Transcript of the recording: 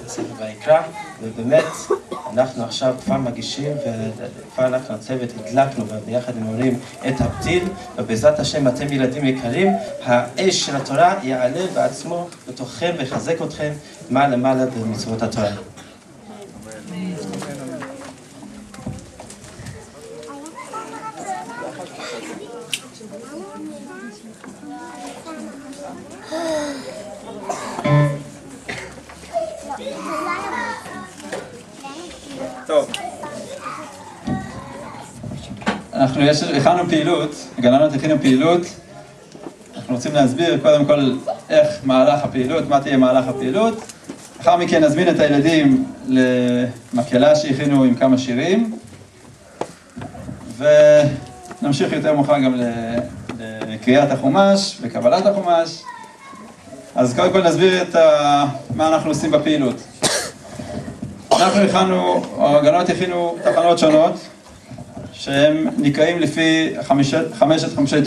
הספר ויקרא, ובאמת אנחנו עכשיו כבר מגישים וכבר אנחנו הצוות הדלקנו ביחד עם הורים את הפתיל, ובעזרת השם אתם ילדים יקרים, האש של התורה יעלה בעצמו בתוככם ויחזק אתכם מעלה במצוות התורה. טוב, אנחנו הכנו פעילות, הגננות הכינו פעילות. אנחנו רוצים להסביר קודם כל איך מהלך הפעילות, מה תהיה מהלך הפעילות. לאחר מכן נזמין את הילדים למקהלה שהכינו עם כמה שירים, ונמשיך יותר מאוחר גם לקריאת החומש וקבלת החומש. אז קודם כל נסביר מה אנחנו עושים בפעילות. הגננות הכינו תחנות שונות, שהם נקראים לפי חמשת חומשי